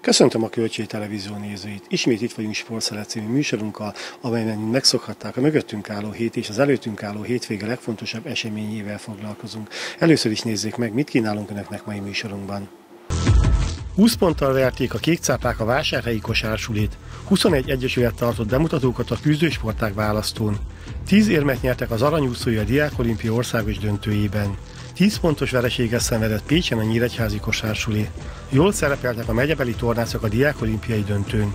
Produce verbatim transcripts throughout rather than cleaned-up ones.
Köszöntöm a Kölcsei Televízió nézőit! Ismét itt vagyunk Sportszeret című műsorunkkal, amelyben megszokhatták a mögöttünk álló hét és az előttünk álló hétvége legfontosabb eseményével foglalkozunk. Először is nézzék meg, mit kínálunk önöknek mai műsorunkban. húsz ponttal verték a kékcápák a vásárhelyi kosársulét. huszonegy egyesület tartott bemutatókat a küzdősportág választón. tíz érmet nyertek az aranyúszói a Diákolimpia országos döntőjében. tíz pontos vereséget szenvedett Pécsen a nyíregyházi kosársulé. Jól szerepeltek a megyebeli tornászok a diákolimpiai döntőn.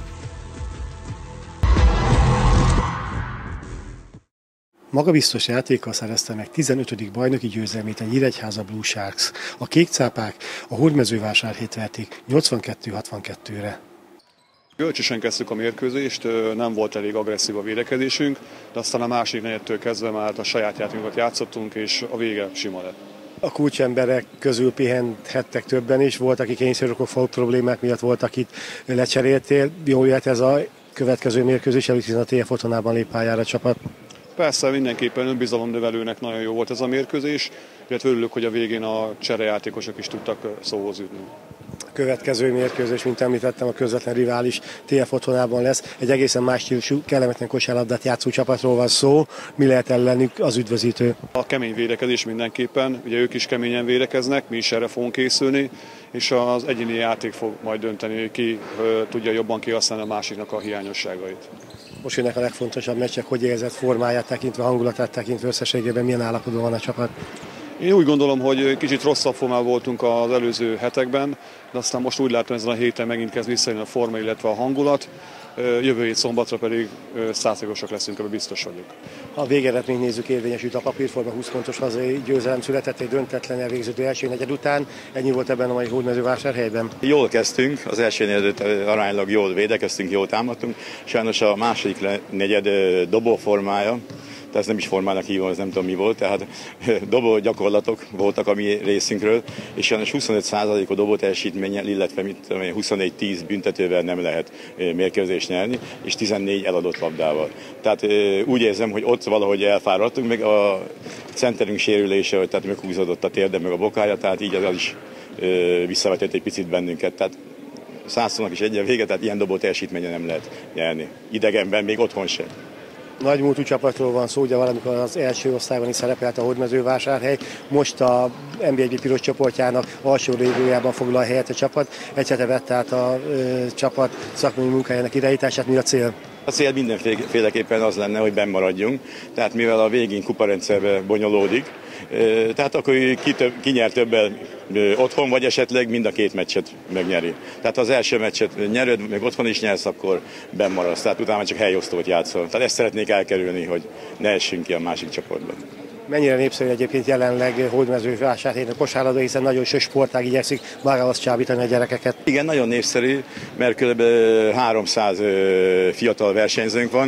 Magabiztos játékkal szerezte meg tizenötödik bajnoki győzelmét a Nyíregyháza Blue Sharks. A kékcápák a Hódmezővásárhelyt verték nyolcvankettő hatvankettőre. Görcsösen kezdtük a mérkőzést, nem volt elég agresszív a védekezésünk, de aztán a másik negyedtől kezdve már a saját játékunkat játszottunk, és a vége sima lett. A kulcsemberek közül pihenhettek többen is, volt, akik kényszerokok problémák miatt, volt, akit lecseréltél. Jól jött ez a következő mérkőzés, előtt a té ef otthonában lép pályára a csapat. Persze, mindenképpen önbizalomnövelőnek nagyon jó volt ez a mérkőzés, illetve örülök, hogy a végén a cserejátékosok is tudtak szóhoz jutni. A következő mérkőzés, mint említettem, a közvetlen rivális té ef otthonában lesz. Egy egészen más stílusú, kellemetlen kosárlabdát játszó csapatról van szó. Mi lehet ellenük az üdvözítő? A kemény védekezés mindenképpen, ugye ők is keményen védekeznek, mi is erre fogunk készülni, és az egyéni játék fog majd dönteni, hogy ki tudja jobban kihasználni a másiknak a hiányosságait. Most jönnek a legfontosabb meccsek, hogy érzett formáját tekintve, hangulatát tekintve, összességében milyen állapotban van a csapat? Én úgy gondolom, hogy kicsit rosszabb formában voltunk az előző hetekben, de aztán most úgy látom, ezen a héten megint kezd visszajönni a forma, illetve a hangulat. Jövő hét szombatra pedig százszázalékosak leszünk, ebben biztos vagyok. Ha a végeredményt nézzük, érvényesült a papírforma, húsz pontos hazai győzelem született egy döntetlen elvégződő első negyed után. Ennyi volt ebben a mai Hódmezővásárhelyben. Jól kezdtünk, az első negyed aránylag jól védekeztünk, jól támadtunk. Sajnos a második negyed dobóformája, ez nem is formának hívom, ez nem tudom mi volt, tehát dobó gyakorlatok voltak a mi részünkről, és sajnos huszonöt százalék a dobó teljesítménnyel, illetve mit tudom én, huszonnégy tíz büntetővel nem lehet mérkőzést nyerni, és tizennégy eladott labdával. Tehát úgy érzem, hogy ott valahogy elfáradtunk, meg a centerünk sérülése, tehát meghúzódott a térde, meg a bokája, tehát így az is visszavetett egy picit bennünket. Tehát százszónak is egyen vége, tehát ilyen dobó teljesítménye nem lehet nyerni. Idegenben, még otthon sem. Nagymúltú csapatról van szó, ugye valamikor az első osztályban is szerepelt a Hódmezővásárhely, most a en bé egy piros csoportjának alsó régiójában foglal helyet a csapat. Egy hete vett át a ö, csapat szakmai munkájának irányítását, mi a cél? A cél mindenféleképpen az lenne, hogy benn maradjunk, tehát mivel a végén kuparendszerbe bonyolódik, tehát akkor ki, több, ki nyer többel otthon, vagy esetleg mind a két meccset megnyeri. Tehát az első meccset nyerőd, még otthon is nyersz, akkor benn maradsz, tehát utána csak helyosztót játszol. Tehát ezt szeretnék elkerülni, hogy ne essünk ki a másik csoportban. Mennyire népszerű egyébként jelenleg Hódmezővásárhelyen a kosárlabda, hiszen nagyon sok sportág igyekszik magához csábítani a gyerekeket. Igen, nagyon népszerű, mert kb. háromszáz fiatal versenyzőnk van,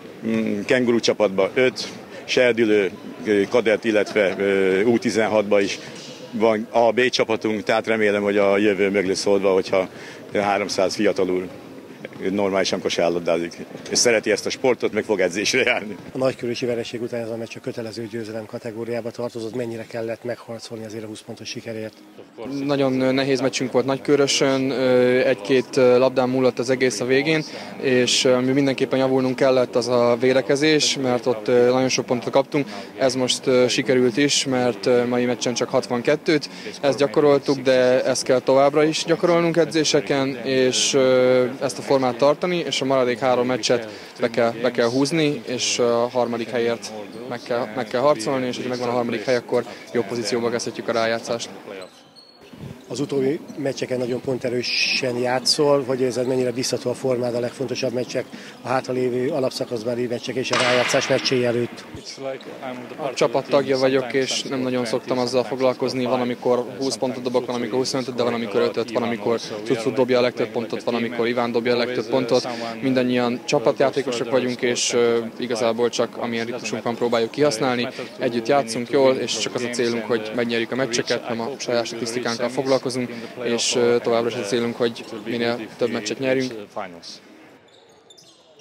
kenguru csapatban öt, serdülő, kadett, illetve U tizenhatban is van A B csapatunk, tehát remélem, hogy a jövő meg lesz oldva, hogyha háromszáz fiatalul normálisan kosárlabdázik, és szereti ezt a sportot, meg fog edzésre járni. A nagykörösi vereség után ez a meccs a kötelező győzelem kategóriába tartozott, mennyire kellett megharcolni azért a húsz pontos sikerért? Nagyon nehéz meccsünk volt Nagykörösön, egy-két labdán múlott az egész a végén, és mi mindenképpen javulnunk kellett az a védekezés, mert ott nagyon sok pontot kaptunk. Ez most sikerült is, mert mai meccsen csak hatvankettőt, ezt gyakoroltuk, de ezt kell továbbra is gyakorolnunk edzéseken, és ezt a formát tartani, és a maradék három meccset be kell, be kell húzni, és a harmadik helyért meg kell, meg kell harcolni, és ha megvan a harmadik hely, akkor jó pozícióba kezdhetjük a rájátszást. Az utóbbi meccseken nagyon ponterősen játszol, vagy érzed, mennyire biztató a formád a legfontosabb meccsek, a hátralévő alapszakaszbeli meccsek és a rájátszás meccsei előtt? A csapat tagja vagyok, és nem nagyon szoktam azzal foglalkozni, van amikor húsz pontot dobok, van amikor huszonötöt, de van amikor ötöt, van amikor Cuccut dobja a legtöbb pontot, van amikor Iván dobja a legtöbb pontot. Mindannyian csapatjátékosok vagyunk, és uh, igazából csak amilyen ritmusunk van, próbáljuk kihasználni. Együtt játszunk jól, és csak az a célunk, hogy megnyerjük a meccseket, nem a saját statisztikánkkal foglalkozunk, és továbbra is a célunk, hogy minél több meccset nyerjünk.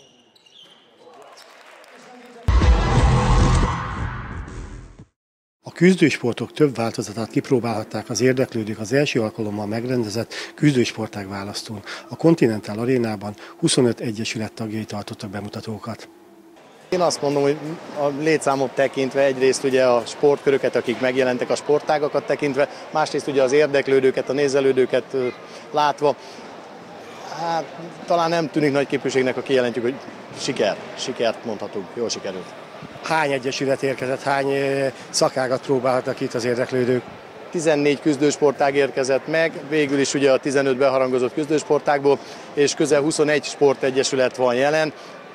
A küzdősportok több változatát kipróbálhatták az érdeklődők az első alkalommal megrendezett küzdősportág választón. A Continental Arénában huszonöt egyesület tagjai tartottak bemutatókat. Én azt mondom, hogy a létszámot tekintve egyrészt ugye a sportköröket, akik megjelentek, a sportágakat tekintve, másrészt ugye az érdeklődőket, a nézelődőket látva, hát talán nem tűnik nagy képviségnek, ha kijelentjük, hogy siker, sikert mondhatunk, jól sikerült. Hány egyesület érkezett, hány szakágat próbáltak itt az érdeklődők? tizennégy küzdősportág érkezett meg, végül is ugye a tizenöt beharangozott küzdősportágból, és közel huszonegy sportegyesület van jelen.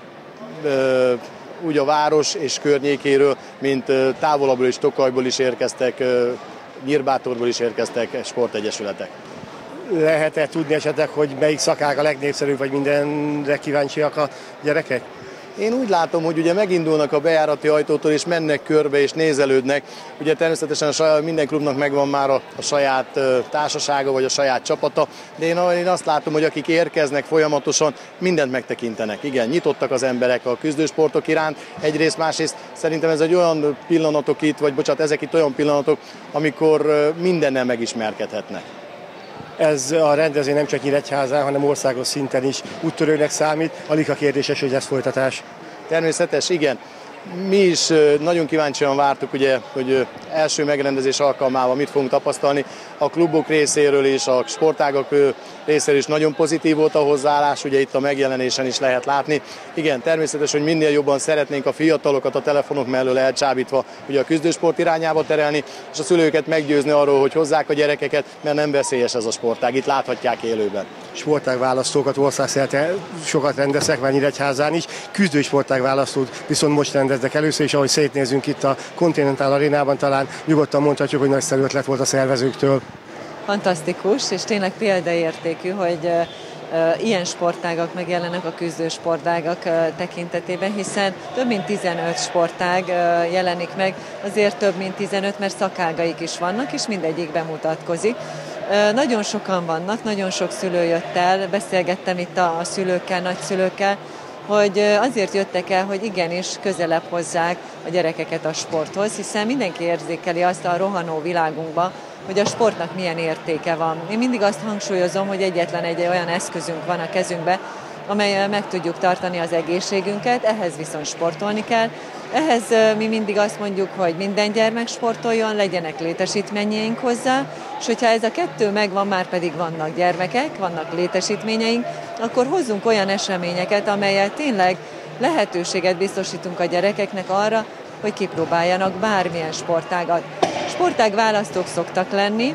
Úgy a város és környékéről, mint távolabbról és Tokajból is érkeztek, Nyírbátorból is érkeztek sportegyesületek. Lehet-e tudni esetleg, hogy melyik szakág a legnépszerűbb, vagy mindenre kíváncsiak a gyerekek? Én úgy látom, hogy ugye megindulnak a bejárati ajtótól, és mennek körbe, és nézelődnek. Ugye természetesen a saját, minden klubnak megvan már a, a saját társasága, vagy a saját csapata, de én, én azt látom, hogy akik érkeznek folyamatosan, mindent megtekintenek. Igen, nyitottak az emberek a küzdősportok iránt. Egyrészt, másrészt szerintem ez egy olyan pillanatok itt, vagy bocsánat, ezek itt olyan pillanatok, amikor mindennel megismerkedhetnek. Ez a rendezvény nem csak Nyíregyházán, hanem országos szinten is úttörőnek számít. Alig a kérdéses, hogy lesz folytatás. Természetes, igen. Mi is nagyon kíváncsian vártuk, ugye, hogy első megrendezés alkalmával mit fogunk tapasztalni. A klubok részéről és a sportágak részéről is nagyon pozitív volt a hozzáállás, ugye itt a megjelenésen is lehet látni. Igen, természetes, hogy minél jobban szeretnénk a fiatalokat a telefonok mellől elcsábítva ugye a küzdősport irányába terelni, és a szülőket meggyőzni arról, hogy hozzák a gyerekeket, mert nem veszélyes ez a sportág, itt láthatják élőben. Sportágválasztókat országszerte sokat rendeztek, már Nyíregyházán is. Küzdősportágválasztót viszont most rendeznek először, és ahogy szétnézünk itt a Continental Arénában, talán nyugodtan mondhatjuk, hogy nagyszerű ötlet volt a szervezőktől. Fantasztikus, és tényleg példaértékű, hogy uh, uh, ilyen sportágak megjelennek a küzdősportágak uh, tekintetében, hiszen több mint tizenöt sportág uh, jelenik meg, azért több mint tizenöt, mert szakágaik is vannak, és mindegyik bemutatkozik. Uh, nagyon sokan vannak, nagyon sok szülő jött el, beszélgettem itt a, a szülőkkel, nagyszülőkkel, hogy azért jöttek el, hogy igenis közelebb hozzák a gyerekeket a sporthoz, hiszen mindenki érzékeli azt a rohanó világunkban, hogy a sportnak milyen értéke van. Én mindig azt hangsúlyozom, hogy egyetlen egy olyan eszközünk van a kezünkben, amellyel meg tudjuk tartani az egészségünket, ehhez viszont sportolni kell. Ehhez mi mindig azt mondjuk, hogy minden gyermek sportoljon, legyenek létesítményeink hozzá, és hogyha ez a kettő megvan, már pedig vannak gyermekek, vannak létesítményeink, akkor hozzunk olyan eseményeket, amelyel tényleg lehetőséget biztosítunk a gyerekeknek arra, hogy kipróbáljanak bármilyen sportágat. Sportág választók szoktak lenni,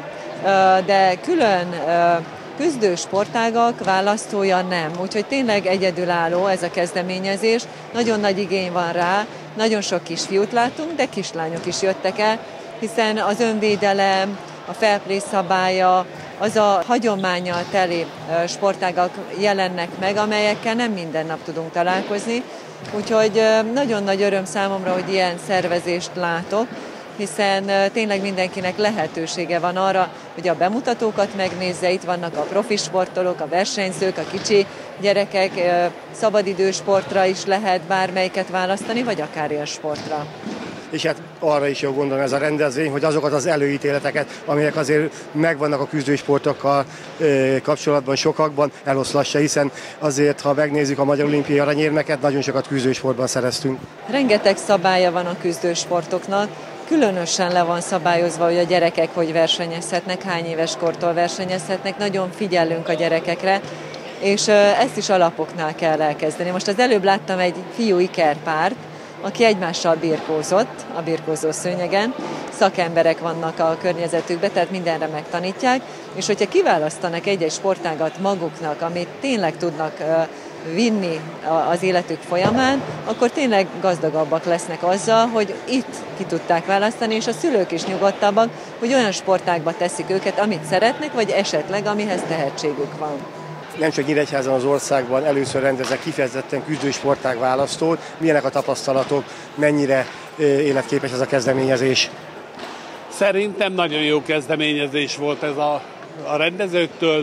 de külön küzdő sportágak választója nem. Úgyhogy tényleg egyedülálló ez a kezdeményezés, nagyon nagy igény van rá, nagyon sok kisfiút látunk, de kislányok is jöttek el, hiszen az önvédelem, a fair play szabálya, az a hagyománnyal teli sportágak jelennek meg, amelyekkel nem minden nap tudunk találkozni. Úgyhogy nagyon nagy öröm számomra, hogy ilyen szervezést látok, hiszen tényleg mindenkinek lehetősége van arra, hogy a bemutatókat megnézze, itt vannak a profi sportolók, a versenyzők, a kicsi gyerekek, szabadidősportra is lehet bármelyiket választani, vagy akár élsportra. És hát arra is jó gondolom ez a rendezvény, hogy azokat az előítéleteket, amelyek azért megvannak a küzdősportokkal e, kapcsolatban sokakban, eloszlassa, hiszen azért, ha megnézzük a Magyar Olimpiai Aranyérmeket, nagyon sokat küzdősportban szereztünk. Rengeteg szabálya van a küzdősportoknak, különösen le van szabályozva, hogy a gyerekek hogy versenyezhetnek, hány éves kortól versenyezhetnek, nagyon figyelünk a gyerekekre, és ezt is alapoknál kell elkezdeni. Most az előbb láttam egy fiú ikerpárt, aki egymással birkózott a birkózó szőnyegen, szakemberek vannak a környezetükben, tehát mindenre megtanítják, és hogyha kiválasztanak egy-egy sportágat maguknak, amit tényleg tudnak vinni az életük folyamán, akkor tényleg gazdagabbak lesznek azzal, hogy itt ki tudták választani, és a szülők is nyugodtabbak, hogy olyan sportágba teszik őket, amit szeretnek, vagy esetleg amihez tehetségük van. Nem csak Nyíregyházan, az országban először rendeznek kifejezetten küzdősportág választót. Milyenek a tapasztalatok, mennyire életképes ez a kezdeményezés? Szerintem nagyon jó kezdeményezés volt ez a, a rendezőktől.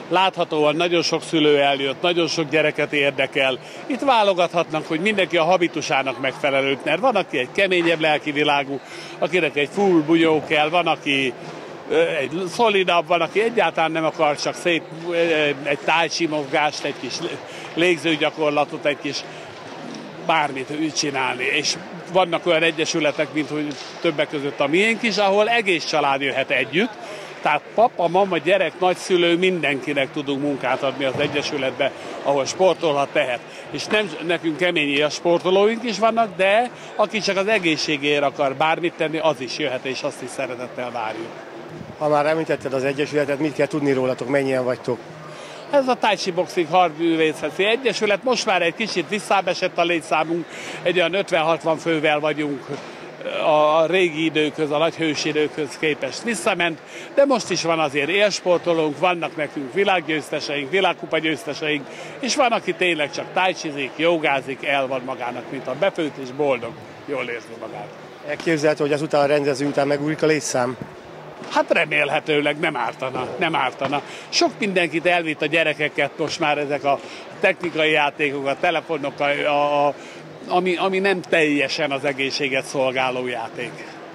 Láthatóan nagyon sok szülő eljött, nagyon sok gyereket érdekel. Itt válogathatnak, hogy mindenki a habitusának megfelelőt, mert van, aki egy keményebb lelki világú, akinek egy full bunyó kell, van, aki egy szolidabb, van, aki egyáltalán nem akar csak szép egy tájcsi mozgást, egy kis légzőgyakorlatot, egy kis bármit csinálni. És vannak olyan egyesületek, mint hogy többek között a miénk is, ahol egész család jöhet együtt. Tehát papa, mama, gyerek, nagyszülő, mindenkinek tudunk munkát adni az egyesületbe, ahol sportolhat, tehet. És nem nekünk kemény a sportolóink is vannak, de aki csak az egészségéért akar bármit tenni, az is jöhet, és azt is szeretettel várjuk. Ha már említetted az egyesületet, mit kell tudni rólatok, mennyien vagytok? Ez a Tai Chi Boxing Harcművészeti Egyesület, most már egy kicsit visszábesett a létszámunk, egy olyan ötven-hatvan fővel vagyunk a régi időkhöz, a nagy hősidőkhöz képest visszament, de most is van azért élsportolónk, vannak nekünk világgyőzteseink, világkupa győzteseink, és van, aki tényleg csak tájcsizik, jogázik, el van magának, mint a befőtt és boldog, jól érzi magát. Elképzelhető, hogy azután a rendező után megújik a létszám? Hát remélhetőleg nem ártana, nem ártana. Sok mindenkit elvitt a gyerekeket most már ezek a technikai játékok, a telefonok, a, a, ami, ami nem teljesen az egészséget szolgáló játék.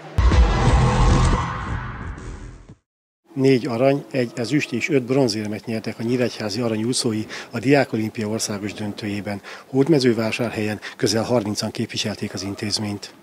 Négy arany, egy ezüst és öt bronzérmet nyertek a nyíregyházi aranyúszói a Diákolimpia országos döntőjében. Hódmezővásárhelyen közel harmincan képviselték az intézményt.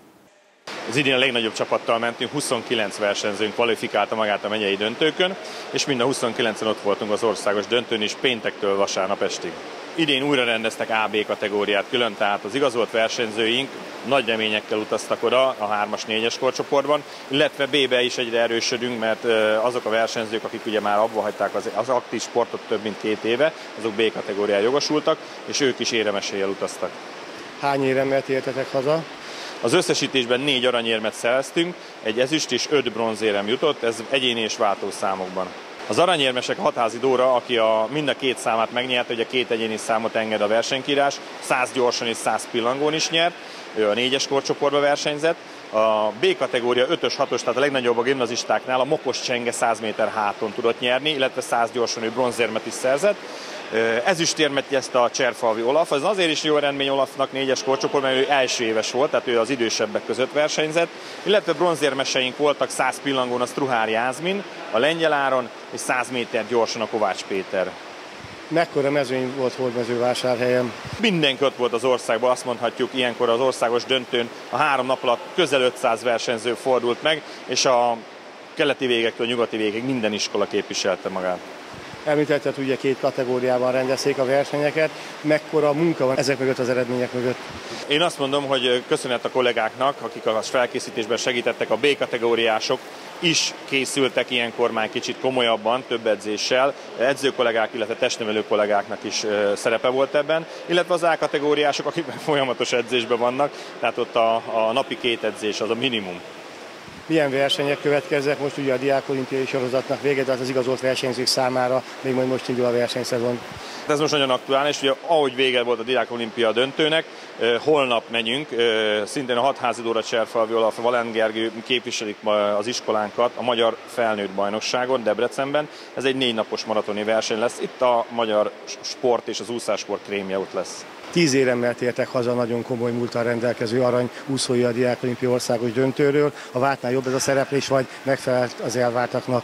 Az idén a legnagyobb csapattal mentünk, huszonkilenc versenyzőnk kvalifikálta magát a megyei döntőkön, és mind a huszonkilencen ott voltunk az országos döntőn is péntektől vasárnap estig. Idén újra rendeztek á bé kategóriát külön, tehát az igazolt versenyzőink nagy reményekkel utaztak oda a hármas, négyes korcsoportban, illetve bé-be is egyre erősödünk, mert azok a versenyzők, akik ugye már abba hagyták az, az aktív sportot több mint két éve, azok bé kategórián jogosultak, és ők is éremeséllyel utaztak. Hány éremmel tértetek haza? Az összesítésben négy aranyérmet szereztünk, egy ezüst és öt bronzérem jutott, ez egyéni és váltó számokban. Az aranyérmesek Hatházi Dóra, aki a, mind a két számát megnyerte, hogy a két egyéni számot enged a versenykírás, száz gyorsan és száz pillangón is nyert, ő a négyes korcsoportba versenyzett. A B kategória ötös, hatos, tehát a legnagyobb a gimnazistáknál a Mokos Csenge száz méter háton tudott nyerni, illetve száz gyorsan ő bronzérmet is szerzett. Ezüstérmet nyerte a Cserfalvi Olaf, az azért is jó eredmény Olafnak négyes korcsoportban, mert ő első éves volt, tehát ő az idősebbek között versenyzett, illetve bronzérmeseink voltak száz pillangón a Struhár Jászmin, a Lengyel Áron, és száz méter gyorsan a Kovács Péter. Mekkora mezőny volt Hódmezővásárhelyen? Mindenki ott volt az országban, azt mondhatjuk, ilyenkor az országos döntőn a három nap alatt közel ötszáz versenyző fordult meg, és a keleti végektől a nyugati végig minden iskola képviselte magát. Említetted, ugye két kategóriában rendezték a versenyeket. Mekkora munka van ezek mögött, az eredmények mögött? Én azt mondom, hogy köszönet a kollégáknak, akik a felkészítésben segítettek, a B kategóriások is készültek ilyenkor már kicsit komolyabban, több edzéssel. Edzőkollégák, illetve testnevelő kollégáknak is szerepe volt ebben, illetve az A kategóriások, akik folyamatos edzésben vannak, tehát ott a, a napi két edzés az a minimum. Milyen versenyek következnek? Most ugye a diákolimpiai sorozatnak vége, de az igazolt versenyzők számára még majd most indul a versenyszezon. Ez most nagyon aktuális, ugye ahogy vége volt a Diákolimpia döntőnek, holnap megyünk, szintén a Hatházi Dóra, Cserfalvi Olaf, Valent Gergő képviselik az iskolánkat a Magyar Felnőtt Bajnokságon Debrecenben. Ez egy négy napos maratoni verseny lesz, itt a magyar sport és az úszássport krémje ott lesz. Tíz éremmel tértek haza nagyon komoly múlttal rendelkező arany úszói a Diákolimpia országos döntőről. A vártnál jobb ez a szereplés, vagy megfelelt az elvártaknak?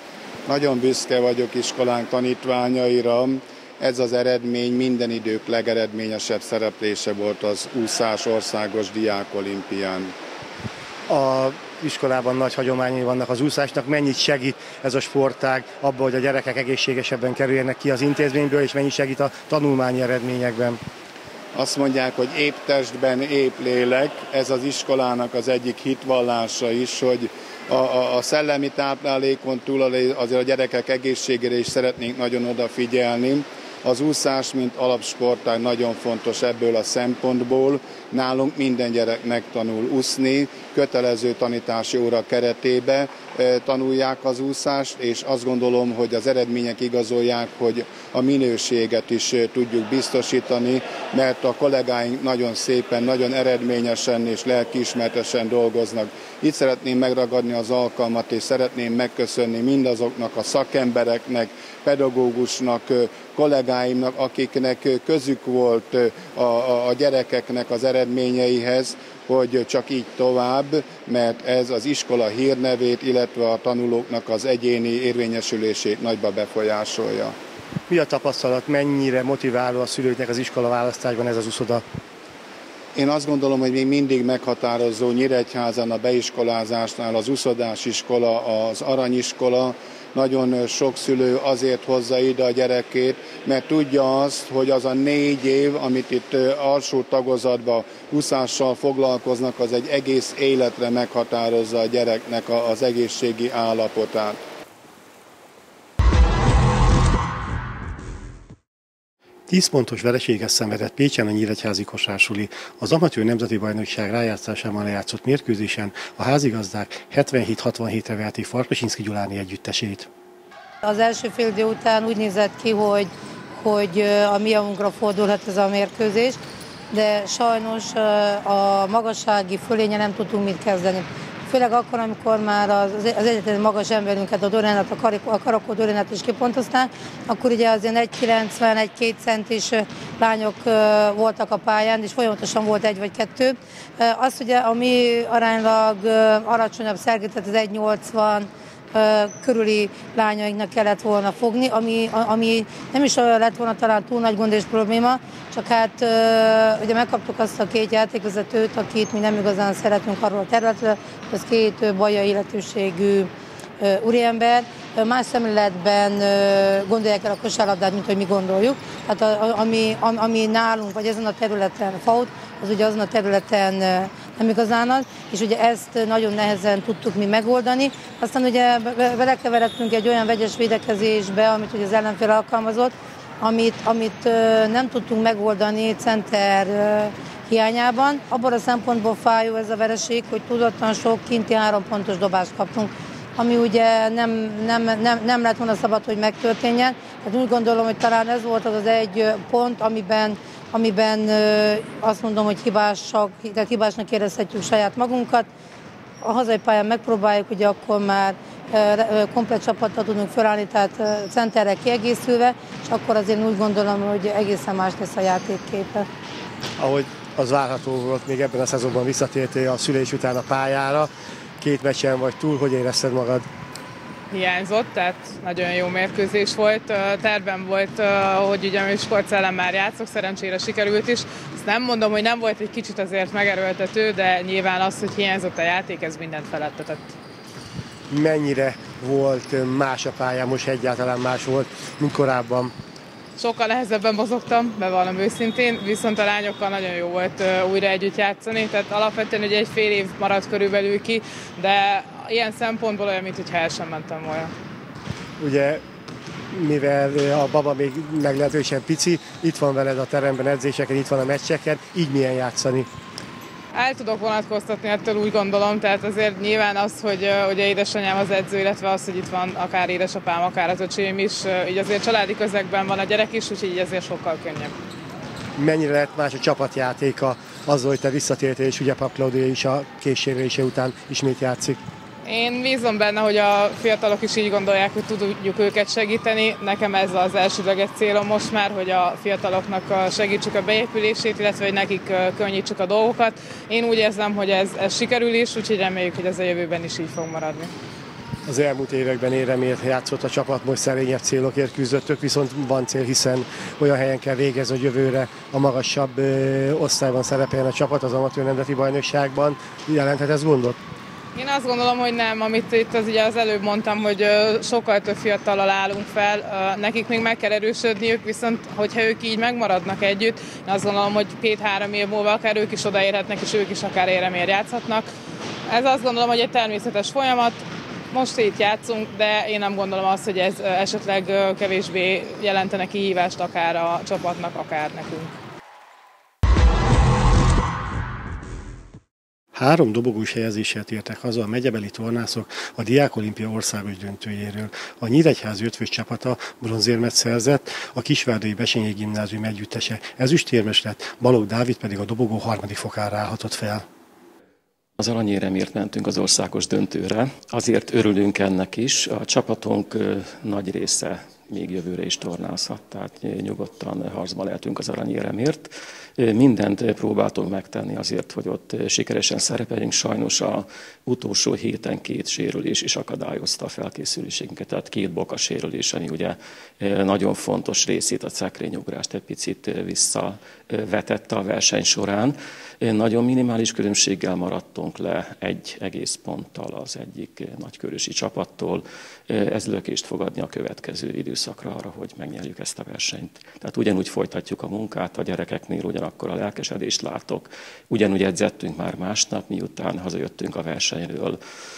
Nagyon büszke vagyok iskolánk tanítványaira. Ez az eredmény minden idők legeredményesebb szereplése volt az úszás országos diákolimpián. A iskolában nagy hagyományai vannak az úszásnak. Mennyit segít ez a sportág abban, hogy a gyerekek egészségesebben kerüljenek ki az intézményből, és mennyit segít a tanulmányi eredményekben? Azt mondják, hogy épp testben, épp lélek. Ez az iskolának az egyik hitvallása is, hogy a, a, a szellemi táplálékon túl azért a gyerekek egészségére is szeretnénk nagyon odafigyelni. Az úszás, mint alapsportág nagyon fontos ebből a szempontból. Nálunk minden gyerek megtanul úszni, kötelező tanítási óra keretében. tanulják az úszást, és azt gondolom, hogy az eredmények igazolják, hogy a minőséget is tudjuk biztosítani, mert a kollégáink nagyon szépen, nagyon eredményesen és lelkiismeretesen dolgoznak. Itt szeretném megragadni az alkalmat, és szeretném megköszönni mindazoknak a szakembereknek, pedagógusnak, kollégáimnak, akiknek közük volt a, a, a gyerekeknek az eredményeihez, hogy csak így tovább, mert ez az iskola hírnevét, illetve a tanulóknak az egyéni érvényesülését nagyba befolyásolja. Mi a tapasztalat, mennyire motiváló a szülőknek az iskola választásban ez az uszoda? Én azt gondolom, hogy még mindig meghatározó Nyíregyházán a beiskolázásnál az uszodás iskola, az aranyiskola. Nagyon sok szülő azért hozza ide a gyerekét, mert tudja azt, hogy az a négy év, amit itt alsó tagozatban úszással foglalkoznak, az egy egész életre meghatározza a gyereknek az egészségi állapotát. tíz pontos vereséget szenvedett Pécsen a nyíregyházi kosárssuli. Az amatőr nemzeti bajnokság rájátszásában lejátszott mérkőzésen a házigazdák hetvenhét hatvanhétre verték Farkasinszky Gyuláni együttesét. Az első fél idő után úgy nézett ki, hogy, hogy a mi javunkra fordulhat ez a mérkőzés, de sajnos a magassági fölénye nem tudtunk mit kezdeni. Főleg akkor, amikor már az, az egyetlen magas emberünket, a Dorénát, a Karakó Dorénát is kipontozták, akkor ugye azért egy kilencven, egy két centis lányok voltak a pályán, és folyamatosan volt egy vagy kettő. Az ugye, ami aránylag alacsonyabb szerkezetet, az egy nyolcvan körüli lányainknak kellett volna fogni, ami, ami nem is olyan lett volna talán túl nagy gond és probléma, csak hát ugye megkaptuk azt a két játékvezetőt, akit mi nem igazán szeretünk arról a területről, az két bajai illetőségű úriember, más szemléletben gondolják el a kosárlabdát, mint hogy mi gondoljuk. Tehát ami, ami nálunk, vagy ezen a területen faut, az ugye azon a területen nem igazán az, és ugye ezt nagyon nehezen tudtuk mi megoldani. Aztán ugye belekeveredtünk egy olyan vegyes védekezésbe, amit ugye az ellenfél alkalmazott, amit, amit nem tudtunk megoldani center hiányában. Abban a szempontból fájó ez a vereség, hogy tudatlan sok kinti három pontos dobást kaptunk, ami ugye nem, nem, nem, nem lett volna szabad, hogy megtörténjen. Hát úgy gondolom, hogy talán ez volt az az egy pont, amiben, amiben azt mondom, hogy hibásak, tehát hibásnak érezhetjük saját magunkat. A hazai pályán megpróbáljuk, ugye akkor már komplet csapattal tudunk felállni, tehát centerrel kiegészülve, és akkor azért úgy gondolom, hogy egészen más lesz a játékképe. Ahogy az várható volt, még ebben a szezonban visszatértél a szülés után a pályára, két meccsen vagy túl, hogy érezted magad? Hiányzott, tehát nagyon jó mérkőzés volt. Tervem volt, hogy ugye a sportszellem már játszok, szerencsére sikerült is. Ezt nem mondom, hogy nem volt egy kicsit azért megerőltető, de nyilván az, hogy hiányzott a játék, ez mindent felettetett. Mennyire volt más a pályán, most egyáltalán más volt, mint korábban? Sokkal nehezebben mozogtam, bevallom őszintén, viszont a lányokkal nagyon jó volt újra együtt játszani, tehát alapvetően ugye egy fél év maradt körülbelül ki, de ilyen szempontból olyan, mintha el sem mentem volna. Ugye, mivel a baba még meglehetősen pici, itt van veled a teremben, edzéseken, itt van a meccseken, így milyen játszani? El tudok vonatkoztatni, ettől úgy gondolom, tehát azért nyilván az, hogy ugye édesanyám az edző, illetve az, hogy itt van akár édesapám, akár az öcsém is, így azért családi közegben van a gyerek is, úgyhogy így azért sokkal könnyebb. Mennyire lett más a csapatjátéka azzal, hogy te visszatértél, és ugye Pap Klaudia is a késsérülése után ismét játszik? Én bízom benne, hogy a fiatalok is így gondolják, hogy tudjuk őket segíteni. Nekem ez az elsődleges célom most már, hogy a fiataloknak segítsük a beépülését, illetve hogy nekik könnyítsük a dolgokat. Én úgy érzem, hogy ez, ez sikerül is, úgyhogy reméljük, hogy ez a jövőben is így fog maradni. Az elmúlt években éremért játszott a csapat, most szerényebb célokért küzdöttök, viszont van cél, hiszen olyan helyen kell végezni, hogy jövőre a magasabb ö, osztályban szerepeljen a csapat az amatőr nemzeti bajnokságban. Jelenthet ez gondot? Én azt gondolom, hogy nem, amit itt az, ugye az előbb mondtam, hogy sokkal több fiatallal állunk fel, nekik még meg kell erősödniük, viszont hogyha ők így megmaradnak együtt, én azt gondolom, hogy két-három év múlva akár ők is odaérhetnek, és ők is akár éremért játszhatnak. Ez azt gondolom, hogy egy természetes folyamat, most itt játszunk, de én nem gondolom azt, hogy ez esetleg kevésbé jelentene kihívást akár a csapatnak, akár nekünk. Három dobogós helyezéssel tértek haza a megyebeli tornászok a Diák Olimpia országos döntőjéről. A Nyíregyházi ötvös csapata bronzérmet szerzett, a Kisvárdai Bessenyei Gimnázium együttese ezüstérmes lett, Balogh Dávid pedig a dobogó harmadik fokára állhatott fel. Az aranyéremért mentünk az országos döntőre, azért örülünk ennek is. A csapatunk nagy része még jövőre is tornázhat, tehát nyugodtan harcba lehetünk az aranyéremért. Mindent próbáltunk megtenni azért, hogy ott sikeresen szerepeljünk. Sajnos az utolsó héten két sérülés is akadályozta a felkészülésünket, tehát két boka sérülés, ami ugye nagyon fontos részét, a szekrényugrást egy picit visszavetette a verseny során. Nagyon minimális különbséggel maradtunk le egy egész ponttal az egyik nagykörösi csapattól. Ez lökést fog adni a következő időszakra arra, hogy megnyerjük ezt a versenyt. Tehát ugyanúgy folytatjuk a munkát, a gyerekeknél ugyanakkor a lelkesedést látok. Ugyanúgy edzettünk már másnap, miután hazajöttünk a versenyről.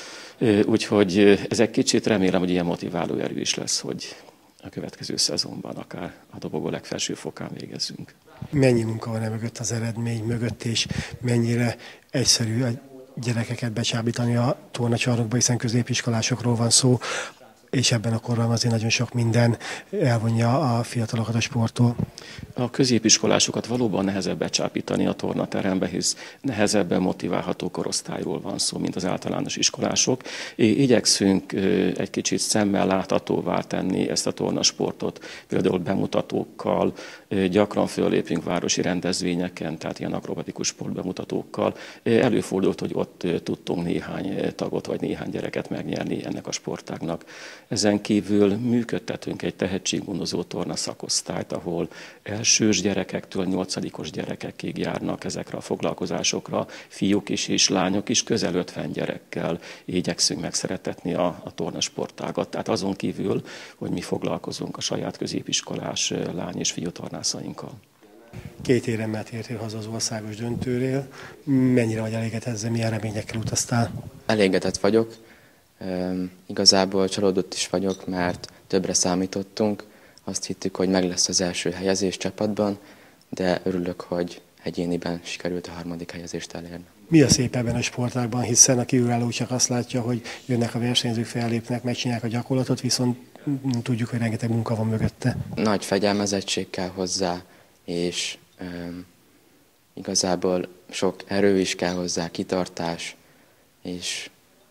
Úgyhogy ez egy kicsit remélem, hogy ilyen motiváló erő is lesz, hogy a következő szezonban akár a dobogó legfelső fokán végezzünk. Mennyi munka van e mögött, az eredmény mögött, és mennyire egyszerű a gyerekeket becsábítani a tornacsarnokba, hiszen középiskolásokról van szó, és ebben a korban azért nagyon sok minden elvonja a fiatalokat a sporttól. A középiskolásokat valóban nehezebb becsábítani a tornaterembe, hisz nehezebben motiválható korosztályról van szó, mint az általános iskolások. Igyekszünk egy kicsit szemmel láthatóvá tenni ezt a tornasportot, például bemutatókkal, gyakran föllépünk városi rendezvényeken, tehát ilyen akrobatikus sportbemutatókkal. Előfordult, hogy ott tudtunk néhány tagot vagy néhány gyereket megnyerni ennek a sportágnak. Ezen kívül működtetünk egy tehetséggondozó torna szakosztályt, ahol elsős gyerekektől nyolcadikos gyerekekig járnak ezekre a foglalkozásokra, fiúk is és lányok is, közel ötven gyerekkel igyekszünk megszeretetni a, a tornasportágat. Tehát azon kívül, hogy mi foglalkozunk a saját középiskolás lány és fiú tornászainkkal. Két éremmel tértél haza az országos döntőről. Mennyire vagy elégedett ezzel, milyen reményekkel utaztál? Elégedett vagyok. Üm, igazából csalódott is vagyok, mert többre számítottunk. Azt hittük, hogy meg lesz az első helyezés csapatban, de örülök, hogy egyéniben sikerült a harmadik helyezést elérni. Mi a szép ebben a sportágban, hiszen a kívülálló csak azt látja, hogy jönnek a versenyzők, fellépnek, megcsinálják a gyakorlatot, viszont tudjuk, hogy rengeteg munka van mögötte. Nagy fegyelmezettség kell hozzá, és üm, igazából sok erő is kell hozzá, kitartás, és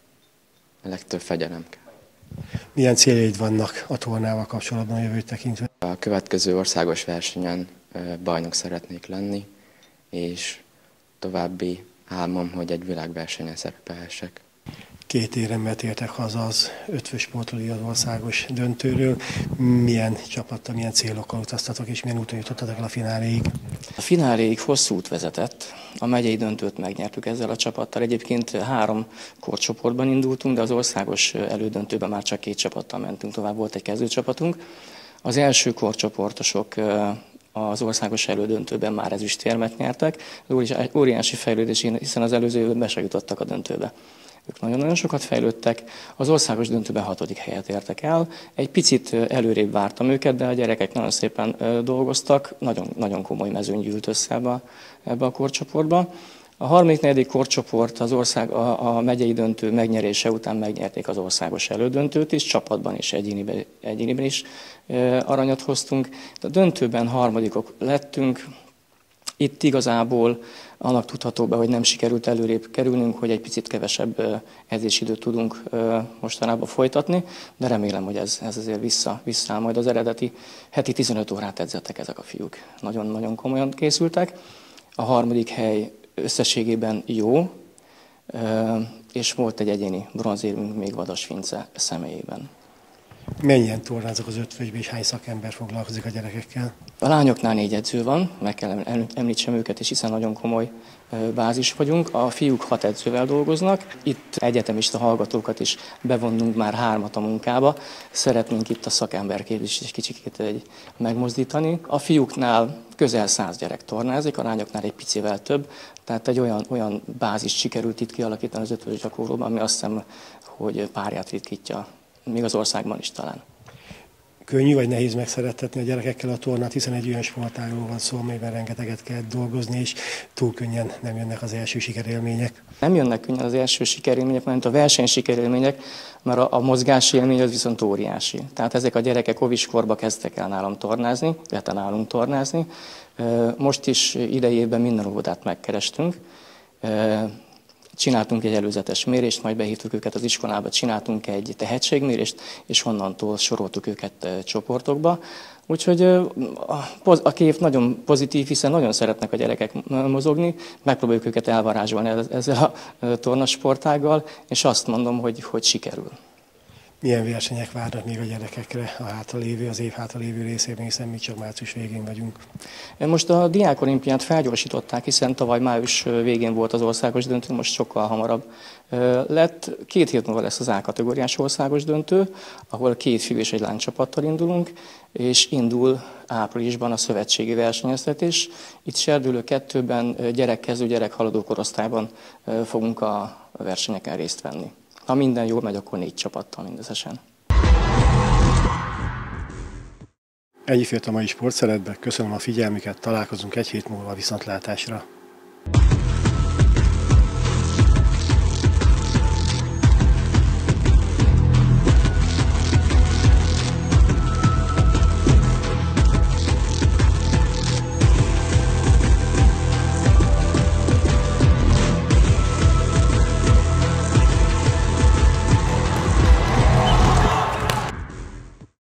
a legtöbb fegyelem kell. Milyen céljaid vannak a tornával kapcsolatban a jövőt tekintve? A következő országos versenyen bajnok szeretnék lenni, és további álmom, hogy egy világversenyen szerepelhessek. Két éremmel tértek haza az ötvös sportolói az országos döntőről. Milyen csapattal, milyen célokkal utaztatok, és milyen úton jutottatok el a fináléig? A fináléig hosszú út vezetett. A megyei döntőt megnyertük ezzel a csapattal. Egyébként három korcsoportban indultunk, de az országos elődöntőben már csak két csapattal mentünk tovább, volt egy kezdőcsapatunk. Az első korcsoportosok az országos elődöntőben már ezüstérmet nyertek. Óriási fejlődés, hiszen az előző évben be se jutottak a döntőbe. Ők nagyon-nagyon sokat fejlődtek, az országos döntőben hatodik helyet értek el. Egy picit előrébb vártam őket, de a gyerekek nagyon szépen dolgoztak, nagyon, nagyon komoly mezőny gyűlt össze ebbe, ebbe a korcsoportba. A harmadik, negyedik korcsoport az ország, a, a megyei döntő megnyerése után megnyerték az országos elődöntőt is, csapatban és egyéniben, egyéniben is aranyat hoztunk. A döntőben harmadikok lettünk. Itt igazából annak tudható be, hogy nem sikerült előrébb kerülnünk, hogy egy picit kevesebb edzésidőt tudunk mostanában folytatni, de remélem, hogy ez, ez azért vissza, visszaáll majd az eredeti. Heti tizenöt órát edzettek ezek a fiúk. Nagyon-nagyon komolyan készültek. A harmadik hely összességében jó, és volt egy egyéni bronzérmünk még Vadas Vince személyében. Mennyien tornázok az ötvösbe, és hány szakember foglalkozik a gyerekekkel? A lányoknál négy edző van, meg kell említsem őket is, hiszen nagyon komoly bázis vagyunk. A fiúk hat edzővel dolgoznak. Itt egyetemista hallgatókat is bevonnunk már hármat a munkába. Szeretnénk itt a szakemberképzést is kicsit megmozdítani. A fiúknál közel száz gyerek tornázik, a lányoknál egy picivel több. Tehát egy olyan, olyan bázist sikerült itt kialakítani az ötvös gyakorlóban, ami azt hiszem, hogy párját ritkítja, még az országban is talán. Könnyű vagy nehéz megszerettetni a gyerekekkel a tornát, hiszen egy olyan sportágról van szó, amelyben rengeteget kell dolgozni, és túl könnyen nem jönnek az első sikerélmények. Nem jönnek könnyen az első sikerélmények, mert a verseny sikerélmények, mert a, a mozgási élmény az viszont óriási. Tehát ezek a gyerekek óviskorba kezdtek el nálam tornázni, illetve nálunk tornázni. Most is idejében minden óvodát megkerestünk. Csináltunk egy előzetes mérést, majd behívtuk őket az iskolába, csináltunk egy tehetségmérést, és onnantól soroltuk őket csoportokba. Úgyhogy a kép nagyon pozitív, hiszen nagyon szeretnek a gyerekek mozogni, megpróbáljuk őket elvarázsolni ezzel a tornasportággal, és azt mondom, hogy, hogy sikerül. Milyen versenyek várnak még a gyerekekre a hátralévő, az év hátralévő részében, hiszen mi csak március végén vagyunk? Most a diákolimpiát felgyorsították, hiszen tavaly május végén volt az országos döntő, most sokkal hamarabb lett. Két hét múlva lesz az A-kategóriás országos döntő, ahol két fiú és egy lány csapattal indulunk, és indul áprilisban a szövetségi versenyeztetés. Itt Serdülő kettőben gyerekkező, gyerekhaladó korosztályban fogunk a versenyeken részt venni. Ha minden jól megy, akkor négy csapattal mindösszesen. Ennyi fért a mai Sportszeletbe, köszönöm a figyelmüket, találkozunk egy hét múlva, viszontlátásra.